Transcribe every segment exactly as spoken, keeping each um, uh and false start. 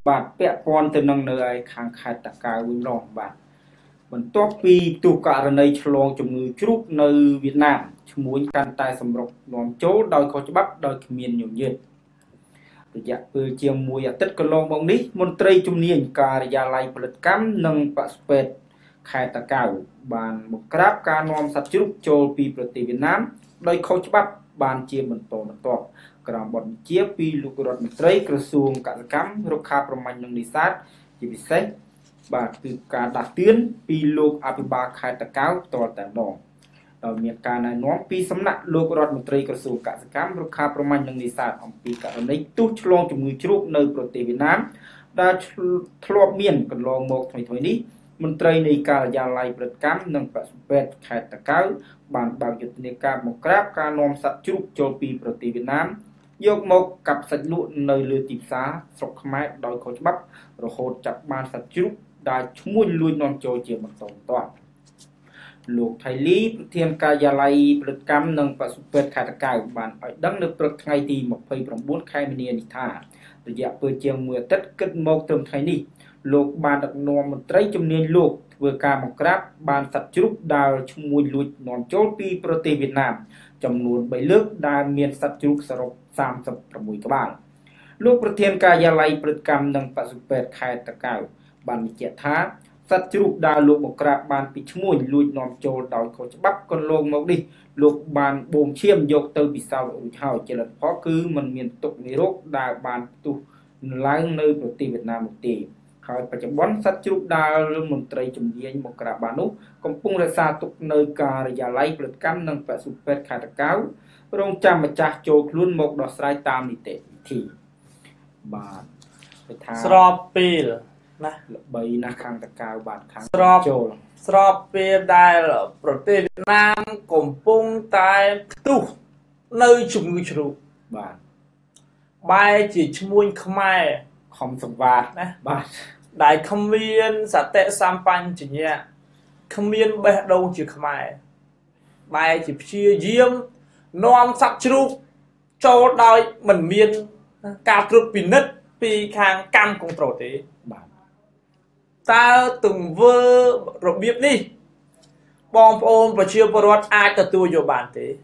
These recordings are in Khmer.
បាទពាក់ព័ន្ធទៅនឹងនៅឯខាងខេត្តតាកែវវិញរងបាទបន្ទាប់ពីទូករណីឆ្លងជំងឺជ្រូកនៅវៀតណាមឈ្មោះកាន់តែសម្រុកនាំចូលដោយខុសច្បាប់ដោយគ្មានញញើតរយៈពេលជាងមួយអាទិត្យកន្លងមកនេះមន្ត្រីជំនាញការិយាល័យផលិតកម្មនិងបស្ពេតខេត្តតាកែវបានបង្ក្រាបការនាំសត្វជ្រូកចូលពីប្រទេសវៀតណាមដោយខុសច្បាប់បានជាបន្តបន្ទាប់ក្រោមបទបញ្ជាពីលោករដ្ឋមន្ត្រីក្រសួងកសិកម្មរុក្ខាប្រមាញ់និងនេសាទជាពិសេសបាទគឺការដាស់តឿនពីលោកអភិបាលខេត្តតាកែវផ្ទាល់តែម្ដងដោយមានការណែនាំពីសំណាក់លោករដ្ឋមន្ត្រីក្រសួងកសិកម្មរុក្ខាប្រមាញ់និងនេសាទអំពីករណីទុះឆ្លងជំងឺជ្រូកនៅប្រទេសវៀតណាមដែលធ្លាប់មានកន្លងមកថ្មីៗនេះមន្ត្រីនៃការិយាល័យផលិតកម្មនិងបស្ពេតខេត្តតាកែវបានបើកយុទ្ធនាការបង្ក្រាបការនាំសត្វជ្រូកចូលពីប្រទេសវៀតណាមយកមកកាប់សាច់លក់នៅលើទីផ្សារស្រុកខ្មែរដោយខុសច្បាប់រហូតចាប់បានសត្វជ្រូកដែលឈ្មួញលួចនាំចូលជាបន្តបន្ទាប់លោកថៃលីប្រធានការិយាល័យផលិតកម្មនិងបស្ពេតខេត្តតាកែវបានឲ្យដឹងនៅព្រឹកថ្ងៃទីម្ភៃប្រាំបួនខែមីនានេះថារយៈពេលជាងមួយអាទិត្យគិតមកត្រឹមថ្ងៃនេះលោកបានដឹកនាំមន្ត្រីជំនាញលោកធ្វើការបង្ក្រាបបានសត្វជ្រូកដែលឈ្មួញលួចនាំចូលពីប្រទេសវៀតណាមចំនួនបីលើកដែលមានសត្វជ្រូកសរុបសាមសិបប្រាំមួយក្បាលលោកប្រធានការិយាល័យផលិតកម្មនិងបស្ពេតខេត្តតាកែវបានបញ្ជាក់ថាសត្វជ្រូកដែលលោកបង្ក្រាបបានពីឈ្មួញលួចនាំចូលដោយខុសច្បាប់កន្លងមកនេះលោកបានបូមឈាមយកទៅពិសោធន៍រួចហើយជាលទ្ធផលគឺมันមានទុកមេរោគដែលបានផ្ទុះឡើងនៅប្រទេសវៀតណាមនោះទេហើយបច្ចុប្បន្នសត្វជ្រូកដែលមន្ត្រីជំនាញបង្ក្រាបបាននោះកំពុងរក្សាទុកនៅការិយាល័យផលិតកម្មនិងបស្ពេតខេត្តតាកែវរងចាំម្ចាស់ចូលខ្លួនមកដោះស្រាយតាមនីតិវិធីបាទគេថាស្របពេលណាល្បីណាស់ខាងតាកែវបាទខាងស្របចូលស្របពេលដែលប្រទេសវៀតណាមកំពុងតែផ្ទុះនៅជំងឺជ្រូកបាទបែរជាឈ្មួញខ្មែរខំសង្វាតណាបាទដែលគ្មានសតិសម្បញ្ញៈគ្មានបេះដូងជាខ្មែរបែរជាព្យាយាមនាំសត្វជ្រូកចូលដោយមិនមានការត្រួតពិនិត្យពីខាងកម្មគនត្រូលទេបាទតើទង្វើរបៀបនេះបងប្អូនប្រជាពលរដ្ឋអាចទទួលយកបាន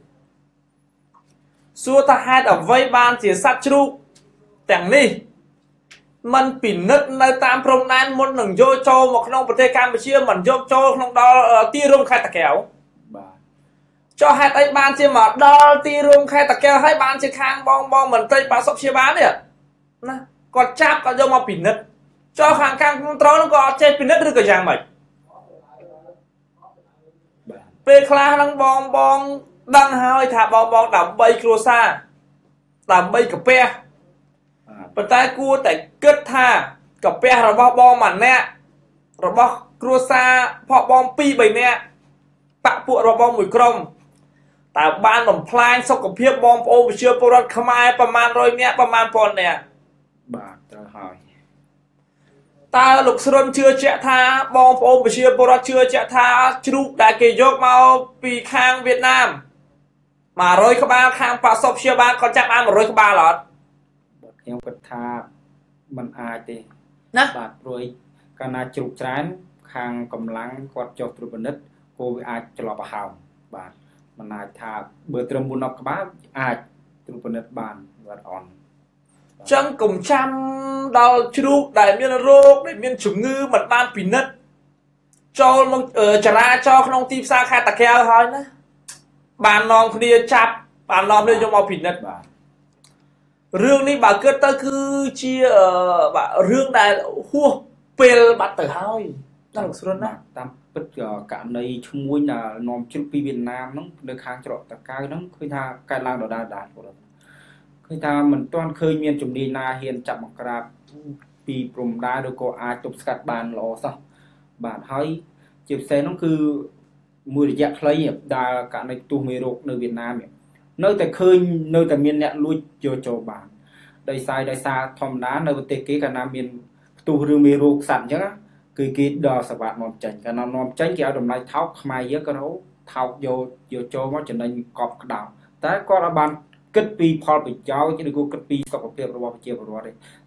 ទេសួរថាហេតុអ្វីបានជាសត្វជ្រូកទាំងនេះมันពិនិត្យនៅតាមព្រំដែនមុននឹងយកចូលមកក្នុងប្រទេសកម្ពុជាមិនយកចូលក្នុងដល់ទីរួមខេត្តតាកែវបាទចុះហេតុអីបានជាមកដល់ទីរួមខេត្តតាកែវហើយបានជាខាងបងបងមន្ត្រីបាសុខព្យាបាលនេះណាគាត់ចាប់គាត់យកមកពិនិត្យចុះខាងកម្មគនត្រូលនោះក៏អត់ចេះពិនិត្យឬក៏យ៉ាងម៉េចពេលខ្លះនឹងបងបងដឹងហើយថាបងបងដើម្បីគ្រួសារដើម្បីកាពះប៉ុន្តែគួរតែគិតថាកាពះរបស់បងម្នាក់របស់គ្រួសារផងបងពីរបីនាក់បពពួករបស់បងមួយក្រុមតើបានបំផ្លាញសុខភាពបងប្អូនប្រជាពលរដ្ឋខ្មែរប្រមាណរយនាក់ប្រមាណពាន់នាក់បាទត្រូវហើយតើលោកស្រុនជឿជាក់ថាបងប្អូនប្រជាពលរដ្ឋជឿជាក់ថាជ្រូកដែលគេយកមកពីខាងវៀតណាមមួយរយក្បាលខាងបាសុខព្យាបាលគាត់ចាប់បានមួយរយក្បាលអត់ខ្ញុំគិតថាมันអាចទេណាបាទព្រួយកាលណាជ្រូកច្រើនខាងកម្លាំងគាត់ចុះត្រួតពិនិត្យគោវាអាចច្រឡប់ប្រហោងបាទมันអាចថាបើត្រឹមបួនដប់ក្បាលអាចត្រួតពិនិត្យបានបាទអនចឹងកុំចាំដល់ជ្រូកដែលមានរោគដែលមានជំងឺមិនបានពិនិត្យចូលមកចរាចរក្នុងទីផ្សារខេត្តតាកែវហើយណាបាននាំគ្នាចាប់បាននាំគ្នាយកមកពិនិត្យបាទរឿងនេះបើគិតទៅគឺជាបាទរឿងដែលហួសពេលបាត់ទៅហើយណាលោកស្រុនណាតាមពិតករណីឈ្មួញដែលនាំជ្រូកពីវៀតណាមហ្នឹងនៅខាងច្រកតាកែវហ្នឹងឃើញថាកើតឡើងដដែលដែរគាត់ឃើញថាមិនទាន់ឃើញមានជំនាញណាហ៊ានចាប់មកក្រាបពីព្រំដែនឬក៏អាចទប់ស្កាត់បានល្អសោះបាទហើយជាពិសេសហ្នឹងគឺមួយរយៈខ្លីដែលករណីទុះមេរោគនៅវៀតណាមនៅតែឃើញនៅតែមានអ្នកលួចយកចូលបានដោយសារដោយសារធម្មតានៅប្រទេសគេកាលណាមានផ្ទុះឬមេរោគសត្វអញ្ចឹងគឺគេដល់សវត្តនាំចេញកាលណានាំចេញគេឲ្យតម្លៃថោកខ្មែរយើងក៏ថោកយកយកចូលមកចំណេញកប់ក្តៅតែគាត់ឲ្យបានគិតពីផលប្រយោជន៍ឬក៏គិតពីសុខភាពរបស់ប្រជាពលរដ្ឋទេ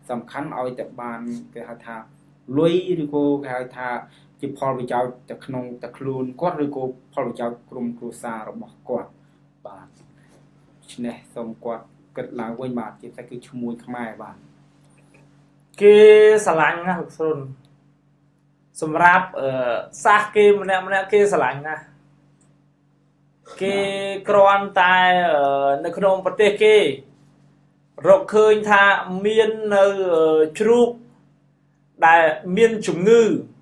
សំខាន់ឲ្យតែបានគេហៅថាលុយឬក៏គេហៅថាជាផលប្រយោជន៍ទៅក្នុងតែខ្លួនគាត់ឬក៏ផលប្រយោជន៍ក្រុមគ្រួសាររបស់គាត់បាទឆ្នេះសូមគាត់គិតឡើងវិញបាទជាតែគឺឈ្មោះខ្មែរបាទគេស្រឡាញ់ណាស់លោកស្រុនសម្រាប់អឺសាសគេម្នាក់ម្នាក់គេស្រឡាញ់ណាស់គេគ្រាន់តែនៅក្នុងប្រទេសគេរកឃើញថាមាននៅជ្រូកដែលមានជំងឺ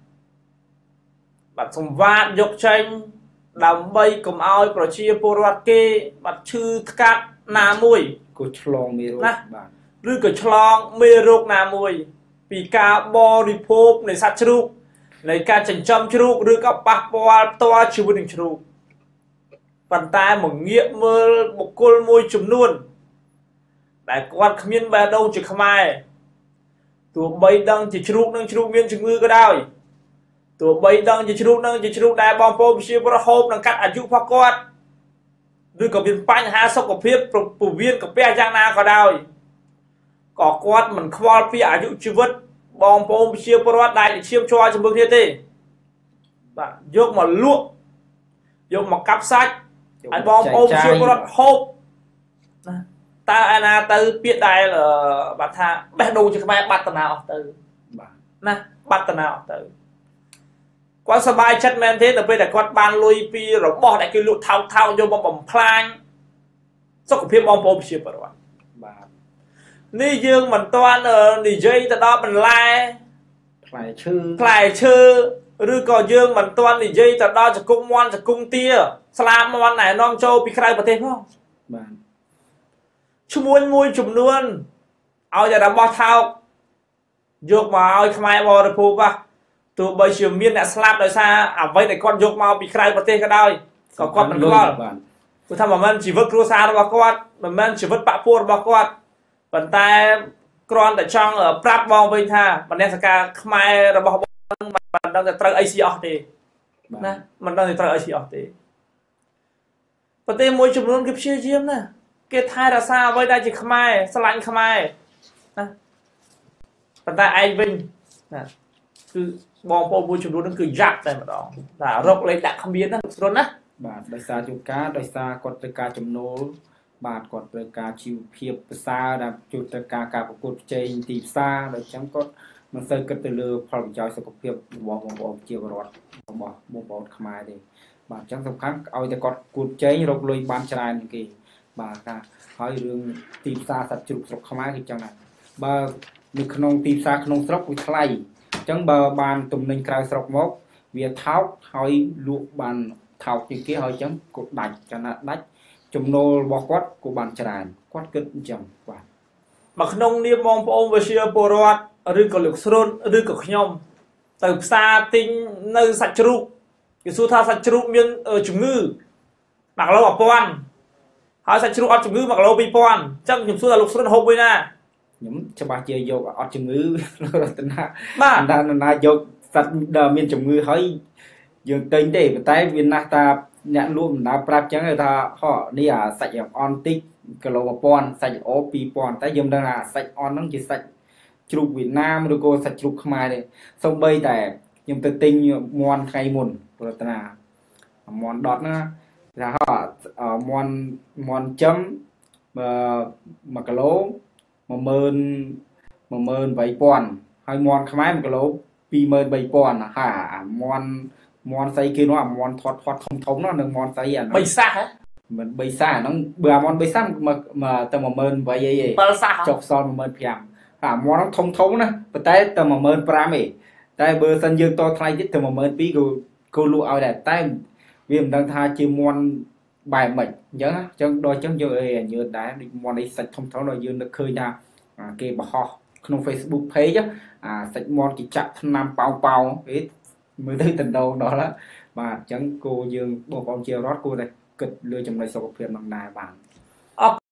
បាត់សម្វាតយកចេញដើម្បីកុំឲ្យប្រជាពលរដ្ឋគេបាត់ឈឺថ្កាត់ណាមួយក៏ឆ្លងមេរោគបាទឬក៏ឆ្លងមេរោគណាមួយពីការបរិភោគនៃសត្វជ្រូកនៃការចិញ្ចឹមជ្រូកឬក៏ប៉ះពាល់ផ្ទាល់ជីវិតនឹងជ្រូកប៉ុន្តែមកងាកមើលបុគ្គលមួយចំនួនដែលគាត់គ្មានបេះដូងជាខ្មែរទោះបីដឹងជាជ្រូកនឹងជ្រូកមានជំងឺក៏ដោយទោះបីដឹងជាជ្រូកនឹងជាជ្រូកដែលបងប្អូនប្រជាពលរដ្ឋហូបនឹងកាត់អាយុរបស់គាត់ឬក៏មានបញ្ហាសុខភាពពោះវៀនកាពះយ៉ាងណាក៏ដោយក៏គាត់មិនខ្វល់ពីអាយុជីវិតបងប្អូនប្រជាពលរដ្ឋដែលឈាមជ័រជាមួយគ្នាទេបាទយកមកលក់យកមកកាប់សាច់ឲ្យបងប្អូនប្រជាពលរដ្ឋហូបណាតើឯណាទៅពាក្យដែលបាទថាបេះដូងជាខ្មែរបាត់តាអស់ទៅបាទណាបាត់តាអស់ទៅគាត់សប្បាយចិត្តមែនទេដល់ពេលតែគាត់បានលុយពីរបស់ដែលគេលក់ថោកថោកយកមកបំផ្លាញសុខភាពបងប្អូនប្រជាពលរដ្ឋបាទនេះយើងមិនទាន់និយាយទៅដល់បន្លែផ្លែឈើផ្លែឈើឬក៏យើងមិនទាន់និយាយទៅដល់ចង្គង់មន់ចង្គង់ទាស្លាមមន់ណែនាំចូលពីក្រៅប្រទេសផងបាទឈ្មោះមួយចំនួនឲ្យតែរបស់ថោកយកមកឲ្យខ្មែរបរិភោគបាទទោះបីជាមានអ្នកស្លាប់ដោយសារអ្វីដែលគាត់យកមកពីក្រៅប្រទេសក៏ដោយក៏គាត់មិនខ្វល់ព្រោះថាមិនមែនជីវិតគ្រួសាររបស់គាត់មិនមែនជីវិតបព្វពលរបស់គាត់ប៉ុន្តែគ្រាន់តែចង់ប្រាប់បងវិញថាបដិសការខ្មែររបស់បងមិនដឹងតែត្រូវអីស៊ីអស់ទេណាមិនដឹងតែត្រូវអីស៊ីអស់ទេប្រទេសមួយចំនួនគេព្យាយាមណាគេថែរក្សាអ្វីដែលជាខ្មែរស្រឡាញ់ខ្មែរណាប៉ុន្តែឯងវិញណាគឺបងប្អូនមួយចំនួនហ្នឹងគឺយ៉ាប់តែម្ដងតែរកលេខដាក់គ្មានណាស្រុនណាបាទដោយសារជួនកាលដោយសារគាត់ត្រូវការចំណូលបាទគាត់ត្រូវការជីវភាពប្រសើរដែលជួនត្រូវការការប្រកួតប្រជែងទីផ្សារដោយចឹងគាត់មិនសូវគិតទៅលើផលប្រយោជន៍សុខភាពរបស់បងប្អូនប្រជាពលរដ្ឋរបស់បងប្អូនខ្មែរទេបាទអញ្ចឹងសំខាន់ឲ្យតែគាត់គួតជែងរកលុយបានច្រើនជាងគេបាទថាហើយរឿងទីផ្សារសត្វជ្រូកស្រុកខ្មែរគឺចឹងដែរបើនៅក្នុងទីផ្សារក្នុងស្រុកវាថ្លៃអញ្ចឹងបើបានទំនិញក្រៅស្រុកមកវាថោកហើយលក់បានថោកជាងគេហើយអញ្ចឹងក៏ដាច់កាលណាដាច់ចំណូលរបស់គាត់ក៏បានច្រើនគាត់គិតអញ្ចឹងបាទមកក្នុងនាមបងប្អូនប្រជាពលរដ្ឋឬក៏លោកស្រុនឬក៏ខ្ញុំទៅផ្សារទិញនៅសាច់ជ្រូកគេសួរថាសាច់ជ្រូកមានជំងឺមួយគីឡូmộtពាន់ហើយសាច់ជ្រូកអត់ជំងឺមួយគីឡូពីរពាន់អញ្ចឹងខ្ញុំសួរថាលោកស្រុនហូបវិញណាខ្ញុំច្បាស់ជាយកអត់ជំងឺរតនាបាទណាណាយកសត្វដែលមានជំងឺហើយយើងទិញទេប៉ុន្តែវាណាស់តាអ្នកលក់មិនដើរប្រាប់ចឹងថាហ៎នេះអាសាច់អន់តិចគីឡូmộtពាន់សាច់ល្អពីរពាន់តែយើងមិនដឹងថាសាច់អន់ហ្នឹងជាសាច់ជ្រូកវៀតណាមឬក៏សាច់ជ្រូកខ្មែរទេសូម្បីតែខ្ញុំទៅទិញមាន់ថ្ងៃមុនរតនាមាន់ដុតណាថាហ៎មាន់មាន់ចំមួយគីឡូmột nghìn một nghìn bảyពាន់ហើយមាន់ខ្មែរមួយគីឡូពីរម៉ឺនបីពាន់ហាមាន់មាន់ស្អីគេនោះអាមាន់ធាត់ធាត់ធំធំនោះនឹងមាន់ស្អីអាបីសាសហ៎មិនបីសាហ្នឹងបើអាមាន់បីសាមកទៅmột nghìn bảyអីអីចុះសល់một nghìn nămអាមាន់ហ្នឹងធំធំណាប៉ុន្តែទៅmột nghìn nămឯងតែបើសិនយើងតថ្លៃទៀតទៅmột nghìn haiក៏ក៏លក់ឲ្យដែរតែវាមិនដឹងថាជាមាន់បែបម៉េចអញ្ចឹងអញ្ចឹងដល់អញ្ចឹងយើងអីញើតដែរដូចមាន់អីសាច់ធំធំដល់យើងនឹកឃើញថាគេបោះក្នុង Facebook page អាសាច់មាន់គេចាក់ថ្នាំប៉ោងប៉ោងអីមើលទៅដណ្ដងដល់បាទអញ្ចឹងគោយើងបងប្អូនជារដ្ឋគួរតែគិតលើចំណុចសុខភាពនឹងដែរបាទ